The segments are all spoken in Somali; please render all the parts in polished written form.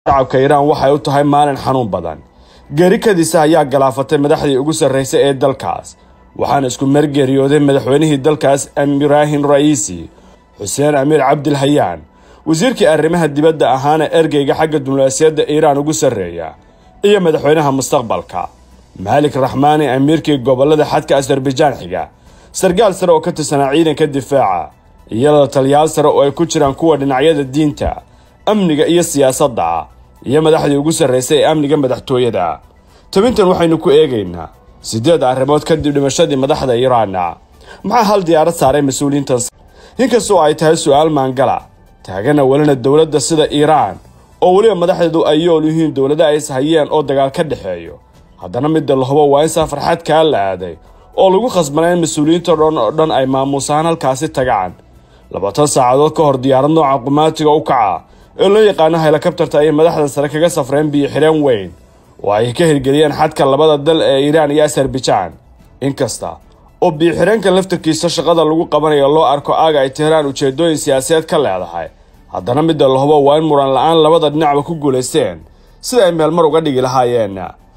shacabka Iiraan waxay u tahay maalin xanuun badan. Geeri kadisa ayaa galaafatay madaxdii ugu sarreysay ee dalkaas, waxaana isku margeeriyooday madaxweynihii dalkaas Ibrahim Raisi, Hussein Amir Abdulhayyan, wasiirkii arrimaha dibadda ahaana ergeyga xagga diblomaasiyadda Iiraan ugu sarreeya, iyo madaxweynaha mustaqbalka Malik Rahmani amiirkii gobolada xadka Azerbaijan xiga, sargaal sare oo ka tirsan ciidanka difaaca, iyo la taliyaal sare oo ay ku jiraan kuwa dhinacyada diinta, amniga iyo siyaasadda, iyo madaxdii ugu sarreysay ee amniga madaxtooyada. Tabintan waxaynu ku eegaynaa 8 arrimood kadib dhimashadii madaxda Iiraan. Maxaa hal diyaarad saaray mas'uuliyiintan? Inkastoo ay tahay su'aal maangala, taagana walana dawladda sida Iiraan oo waliba madaxdeedu ay yihiin dawladda ay hayeen oo dagaal ka dhaxeeyo, haddana midda la hubo waa in safar xadka la aaday oo lagu khasbanay mas'uuliyiinta dhan ay maamusaan halkaasi tagaan 20 saacadood ka hor diyaarad nooca qumaatiga u kaca ee loo yaqaan helicopter ay madaxda sare kaga safreen biyo xireen weyn oo ay ka hirgeliyeen xadka labada dal ee Iiraan iyo Azerbaijan. Inkasta oo biyo xireenka laftarkiisa shaqada lagu qabanayo loo arko aaga ay Tehran ujeedooyin siyaasadeed ka leedahay, haddana midda la hubo waa in muran la'aan labada dhinacba ku guuleysteen sida ay meel mar uga dhigi lahaayeen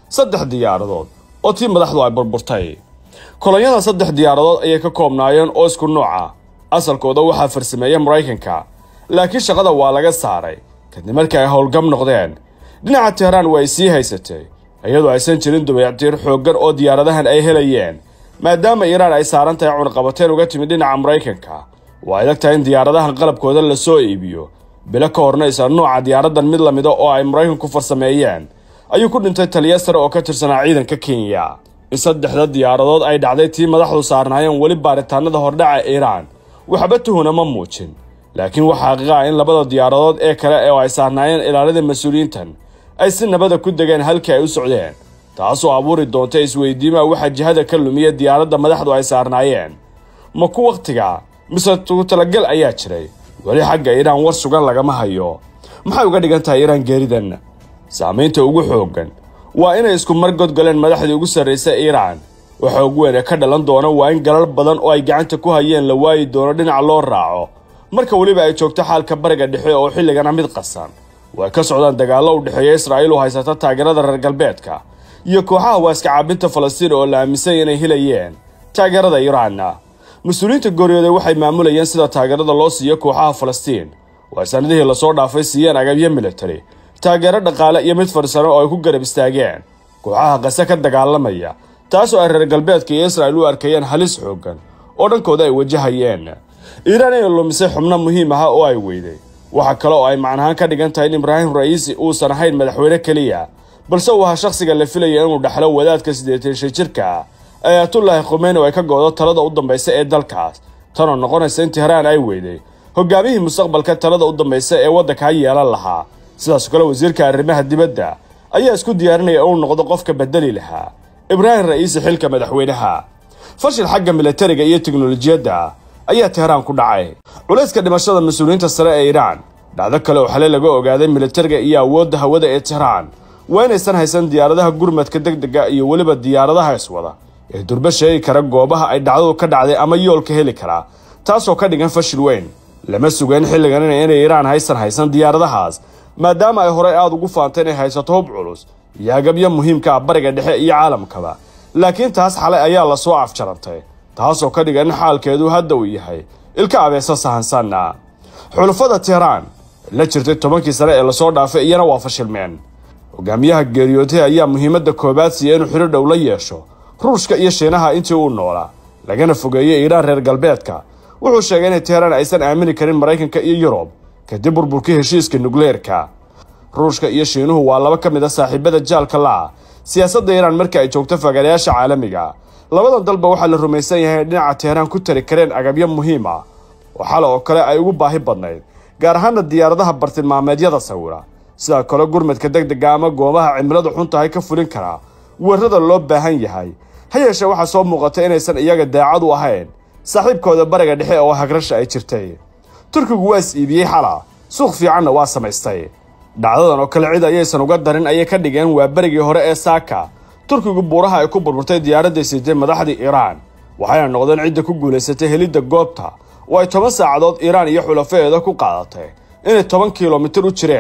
3 diyaaradood oo tii madaxdu ay burburtay. Kolonyada 3 diyaaradood ayay ka koobnaayeen oo isku nooca, asalkooda waxaa farsameeyay Mareykanka, laakiin shaqada waa laga saaray kadib markii ay howlgab noqdeen. Dhinaca Tehran way sii haysatay iyadoo aysan jirin dayactir xooggan oo diyaaradahan ay helayeen, maadaama Iiraan ay saaran tahay cunaqabateen uga timid dhinaca Mareykanka. Waa adag tahay in diyaaradahan qalabkooda la soo iibiyo bila ka hornaysa nooca diyaaradan mid lamid ah oo ay Mareykanku farsameeyeen. Ayuu ku dhintay taliye sare oo ka tirsan ciidanka Kenya. In 3 diyaaradood ay dhacday tii madaxdu saarnaayeen wali baaritaanada hordhaca Iiraan waxba tuhuna ma muujin, laakiin waxa xaqiiqo ah in labada diyaaradood ee kale ee ay saarnaayeen ilaalada mas'uuliyiintan ay si nabad ku degeen halkii ay u socdeen, taasoo abuuri doonta isweydiima waxa jihada ka lumiya diyaaradda madaxdu ay saarnaayeen. Ma ku waqtiga mise talagal ayaa jiray? Wali xagga Iiraan war sugan lagama hayo. Maxay uga dhigan tahay Iiraan geeridan? Saamaynta ugu xooggan waa inay isku margod galeen madaxdii ugu sarreysay Iiraan. Waxa ugu weyn ee ka dhalan doona waa in galal badan oo ay gacanta ku hayeen la waayi doono dhinaca loo raaco, marka waliba ay joogto xaalka bariga dhexe oo xilligan mid qasan. Way ka socdaan dagaallo u dhexeeya Israa'iil oo haysata taageerada reer galbeedka iyo kooxaha waaska caabinta Falastiin oo la aaminsan inay helayeen taageerada Iiraan. Mas'uuliyiinta Gooriyada waxay maamulayeen sida taageerada loo siiyo kooxaha Falastiin, waa sanadihii la soo dhaafay siiyeen agabyo military, taageero dhaqaale iyo mid farsamo oo ay ku garab istaageen kooxaha qasa ka dagaalamaya, taasoo ay reer galbeedka iyo Israa'iil u arkayeen halis xooggan oo dhankooda ay wajahayeen. Iiraan ay lumisay xubno muhiim ah oo ay weyday. Waxa kale oo ay macnahan ka dhigan tahay in Ibrahim Raisi uusan ahayn madaxweyne kaliya, balse uu ahaa shakhsiga la filayay inuu dhaxlo wadaadka 80 jirka Ayatollah Khomeini oo ay ka goodo talada u dambaysa ee dalkaas, tan oo noqonaysa in Tehran ay weyday hogaamiyihii mustaqbalka talada u dambaysa ee waddanka yeelan lahaa. sidaas kale wasiirka arrimaha dibadda ayaa isku diyaarinaya inuu noqdo qofka bedeli lahaa Ibrahim Raisi xilka madaxweynaha. Fashil xagga militariga iyo tiknoolajiyadda ayaa Tehran ku dhacay. Culayska dhimashada mas'uuliyiinta sare ee Iiraan, dhacdo kale oo xalay laga ogaaday militariga iyo awoodda hawada ee Tehran waa inaysan haysan diyaaradaha gurmadka degdega iyo waliba diyaaradaha iswada ee durba sheegi kara goobaha ay dhacdadu ka dhacday ama yoolka heli kara, taasoo ka dhigan fashil weyn. Lama sugan xilligan in Iiraan haysan diyaaradahaas, maadaama ay hore aad ugu faanteen inay haysato hub culus iyo agabyo muhiimka ah bariga dhexe iyo caalamkaba, laakiin taas xalay ayaa la soo afjarantay, taasoo ka dhigan in xaalkeedu hadda uu yahay ilka abeesa sahansanna. Xulafada Tehran la jirtay 10 sano ee la soo dhaafay iyana waa fashilmeen. Hogaamiyaha geeriyooday ayaa muhiimadda koobaad siiyay inuu xiriir dhow la yeesho Ruushka iyo Shiinaha intii uu noolaa, lagana fogeeyay Iiraan reer galbeedka. Wuxuu sheegay in Tehran aysan aamini karin Mareykanka iyo Yurub kadib burburkii heshiiska nukleerka. Ruushka iyo Shiinuhu waa laba ka mid ah saaxiibada jaalka la siyaasadda Iiraan marka ay joogto fagaarayaasha caalamiga. Labadan dalba waxaa la rumaysan yahay dhinaca Tehran ku tari kareen agabyo muhiim ah oo xal oo kale ay ugu baahi badnayd, gaar ahaan diyaaradaha bartilmaameedyada sawira, sida kale gurmadka degdega ama goobaha cimiladu xun tahay ka fulin kara weerarada loo baahan yahay. Hayeeshee waxaa soo muuqata inaysan iyaga daacad u ahayn saaxiibkooda bariga dhexe oo hagrasha ay jirtay. Turkigu waa iibiyay xala suuq fiicanna waa samaystay. Dhacdadan oo kale cid ayaysan uga darin ayay ka dhigeen waa barigii hore ee Saaka. Turkigu buuraha ay ku burburtay diyaaradda sidee madaxdii Iiraan waxayna noqdeen cid ku guuleysatay helidda goobta oo ay 10 saacadood Iiraan iyo xulafadeeda ku qaadatay inay 10 kiiloomitir u jireen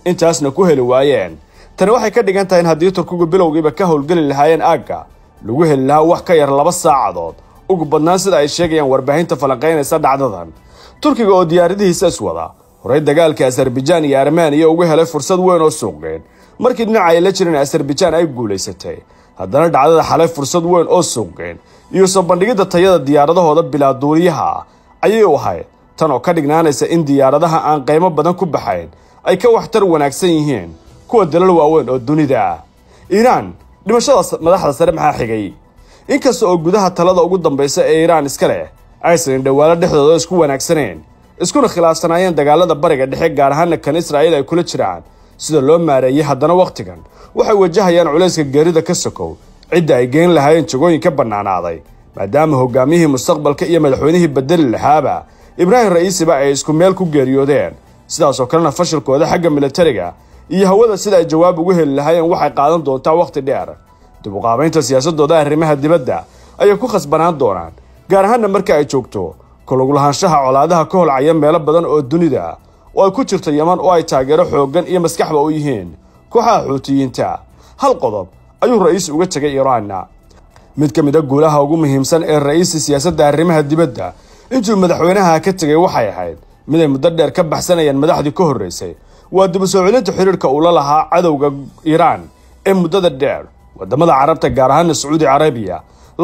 intaasna ku heli waayeen. tani waxay ka dhigan tahay in haddii Turkigu bilowgiiba ka howlgeli lahaayeen aagga lagu heli lahaa wax ka yar 2 saacadood ugu badnaan sida ay sheegayaan warbaahinta falanqeynaysa dhacdadan. Turkiga oo diyaaradihiisa iswada horay dagaalka Azerbaijan iyo Armenia ugu helay fursad weyn oo suuqgeyn markii dhinaca ay la jireen Azerbaijan ay guuleysatay. haddana dhacdada xalay fursad weyn oo suuqgeyn iyo soo bandhigida tayada diyaaradahooda bilaa duuliyaha ayay u ahayd tan oo ka dhignaanaysa in diyaaradaha aan qiimo badan ku baxayn ay ka waxtar wanaagsan yihiin kuwa dalal waaweyn oo dunida ah. Iiraan dhimashada madaxda sare maxaa xigay? inkasta oo gudaha talada ugu dambaysa ee Iiraan iska leh aysan dhawaalo dhexdooda isku wanaagsaneen iskuna khilaafsanayeen dagaalada bariga dhexe gaar ahaan kan Israa'iil ay kula jiraan sida loo maareeyay haddana waqtigan waxay wajahayaan culayska geerida ka sokow cidda ay geen lahaayeen jagooyinka bannaanaaday maadaama hogaamiyihii mustaqbalka iyo madaxweynihii bedeli lahaaba Ibrahim Ra'iisi ba ay isku meel ku geeriyoodeen sidaas oo kalena fashilkooda xagga militariga iyo hawada sida ay jawaab ugu heli lahaayeen waxay qaadan doontaa waqti dheer. dib u qaabaynta siyaasadooda arrimaha dibadda ayay ku khasbanaan doonaan gaar ahaan marka ay joogto kulug lahaanshaha colaadaha ka holcaya meelo badan oo dunida oo ay ku jirto Yemen oo ay taageero xooggan iyo maskaxba u yihiin kooxaha Xuutiyiinta. hal qodob ayuu Ra'iisi uga tagay Iiraan mid ka mid ah guulaha ugu muhiimsan ee Ra'iisi siyaasadda arrimaha dibadda intuu madaxweynaha ka tagay waxay ahayd mid ay muddo dheer ka baxsanayeen madaxdii ka horeysay waa dib u soo celinta xiriirka uu la lahaa cadowga Iiraan ee muddada dheer wadamada Carabta gaar ahaan Saudi Arabia.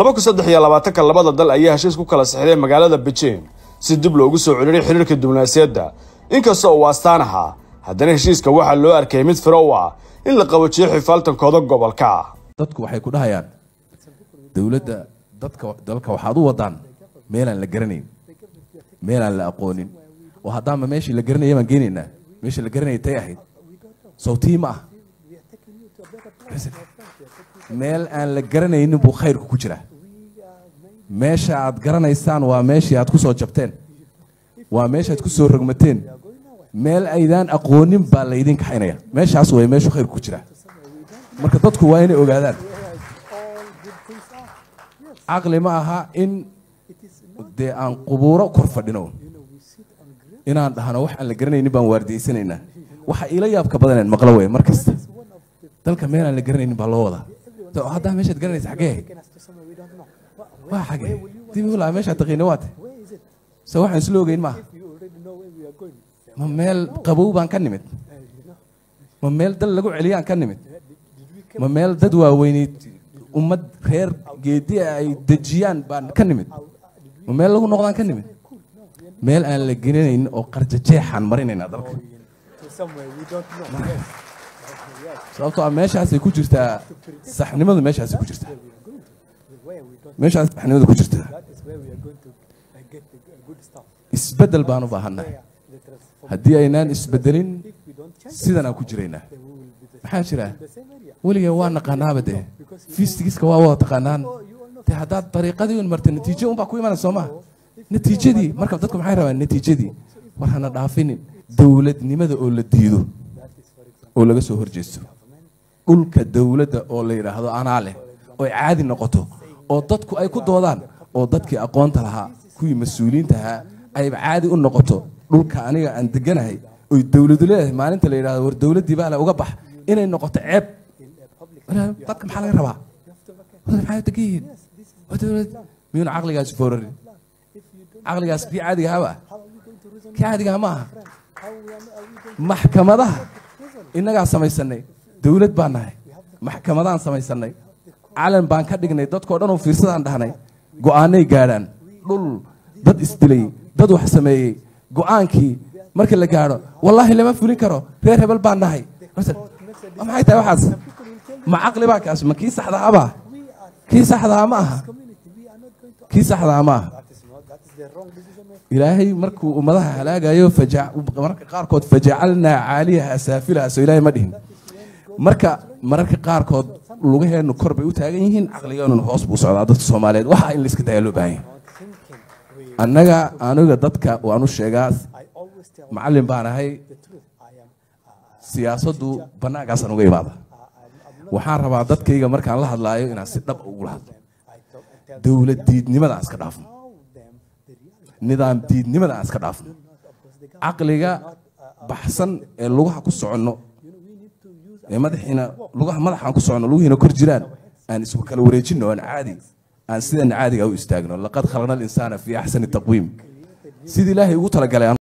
2023 labada dal ayaa heshiis ku kala saxiixday magaalada Beijing si dib loogu soo celiyo xiriirka diblomaasiyadda inkastoo uu astaanaha haddana heshiiska waxa loo arkay mid firo ah in la qabajiyo xifaaltankooda gobolka. dadku waxay ku dhahayaan dawladda dalka waxaad u wadaan meel aan la garanayn meel aan la aqoonin oo haddaama meeshii la garanayay baan geenaynaa meeshii la garanayay tay ahayd sawtii ma ah meel aan la garanaynin buu khayrku ku jiraa. meesha aad garanaysaan waa meeshii aad ku soo jabteen waa meesha aad ku soo rogmateen meel aydaan aqoonin baa la idin kaxaynaya meeshaas way meeshu khayrku ku jiraa. marka dadku waa inay ogaadaan caqli ma aha in dee aan qubuuro kor fadhino inaan dhahno wax aan la garanaynin baan waardiyeysanaynaa. waxa ila yaabka badan in maqlo way markasta dalka meel aan la garanaynin baa loo wadaa hadda meeshaad garanaysa xagee waa xagee dib walaa meesha taqiina waate soo waxaan isla ogeyn ma ma meel qabow baan ka nimid ma meel dal lagu celiyaan ka nimid ma meel dad waaweynid ummad reer geedi ay dejiyaan baan ka nimid ma meel lagu noqdaan ka nimid meel aan la garanaynin oo qarjajeexan marinayna dalka sababtoo ah meeshaasay ku jirtaa saxnimadu meeshaasay ku jirtaa meeshaas saxnimadu ku jirtaa isbeddel baan u baahannahay haddii aynaan isbeddelin sidanaan ku jiraynaa maxaa jira weliga waa naqaanaaba dee fiistigiska waa wada taqaanaan dee haddaad dariiqadii un marta natiijo unbaa ku imanaysa soo maha natiijadii marka dadku maxay rabaan natiijadii war hana dhaafinin dowladnimada oo la diido oo laga soo horjeesto dhulka dawladda oo la yiraahdo anaa leh oo caadi noqoto oo dadku ay ku doodaan oo dadkii aqoonta lahaa kuwii mas'uuliyiinta ahaa ay caadi u noqoto dhulka aniga aan deganahay oo dawladdu leedahay maalinta la yiraahdo war dawladdii baa la uga bax inay noqoto ceeb dadka maxaa laga rabaa maxay tagiin wadawlad miyuuna caqligaas foorarin caqligaas kii caadiga haba kii caadiga ma aha maxkamadaha innagaa samaysanay dawlad baan nahay maxkamadaan samaysanay calan baan ka dhignay dadkoo dhan oo fiirsadaan dhahnay go'aanay gaadhaan dhul dad isdilay dad wax sameeyey go'aankii marka la gaadho wallaahi lama fulin karo reer hebel baan nahay maxay tahay waxaas ma caqli baa kaas ma kii saxda aba kii saxda ma aha kii saxda ma aha ilaahay markuu ummadaha halaagayo marka qaarkood fajacalnaa caaliyaha asaafilaha soo ilaahay ma dhihin marka qaarkood lugaheenu kor bay u taagan yihiin caqligeenu hoos buu socdaa dadka Soomaaliyeed waxa in la iska dayaa loo baahan yahay aniga dadka waan u sheegaa macallin baan ahay siyaasaddu banaankaasaan uga imaada waxaan rabaa dadkayga markaan la hadlaayo inaan si dhab ugu hadlo dawlad diidnimada aan iska dhaafno nidaam diidnimada aan iska dhaafno caqliga baxsan ee lugaha ku soconno madaxiina lugaha madaxaan ku socono lugihiina kor jiraan aan isku kala wareejino aan caadi aan sidaan caadiga u istaagno laqad khalaqna al-insaana fi ahsani taqwiim sidii ilaahay ugu talagalay